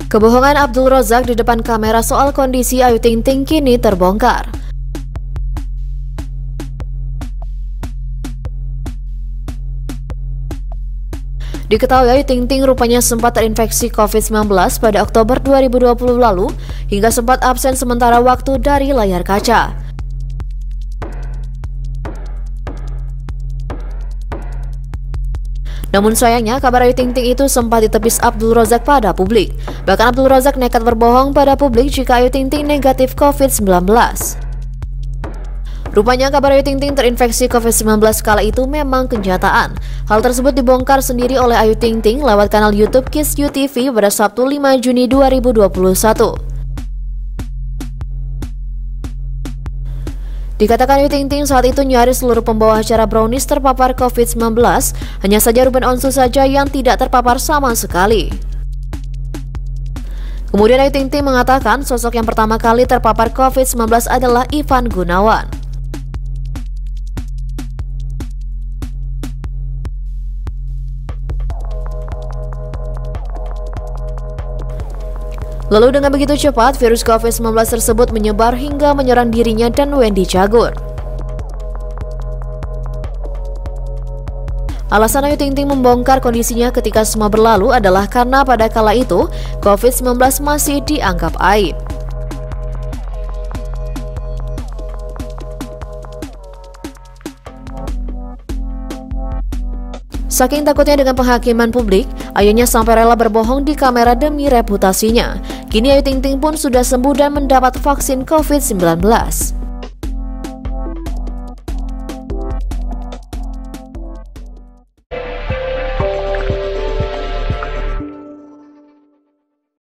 Kebohongan Abdul Razak di depan kamera soal kondisi Ayu Ting Ting kini terbongkar. Diketahui Ayu Ting Ting rupanya sempat terinfeksi COVID-19 pada Oktober 2020 lalu hingga sempat absen sementara waktu dari layar kaca. Namun sayangnya kabar Ayu Ting Ting itu sempat ditepis Abdul Razak pada publik. Bahkan Abdul Razak nekat berbohong pada publik jika Ayu Ting Ting negatif COVID-19. Rupanya kabar Ayu Ting Ting terinfeksi COVID-19 kala itu memang kenyataan. Hal tersebut dibongkar sendiri oleh Ayu Ting Ting lewat kanal YouTube Kiss You TV pada Sabtu 5 Juni 2021. Dikatakan Ayu Ting Ting saat itu nyaris seluruh pembawa acara Brownies terpapar COVID-19, hanya saja Ruben Onsu saja yang tidak terpapar sama sekali. Kemudian Ayu Ting Ting mengatakan sosok yang pertama kali terpapar COVID-19 adalah Ivan Gunawan. Lalu dengan begitu cepat, virus COVID-19 tersebut menyebar hingga menyerang dirinya dan Wendy Cagur. Alasan Ayu Ting Ting membongkar kondisinya ketika semua berlalu adalah karena pada kala itu, COVID-19 masih dianggap aib. Saking takutnya dengan penghakiman publik, ayahnya sampai rela berbohong di kamera demi reputasinya. Kini Ayu Ting Ting pun sudah sembuh dan mendapat vaksin COVID-19.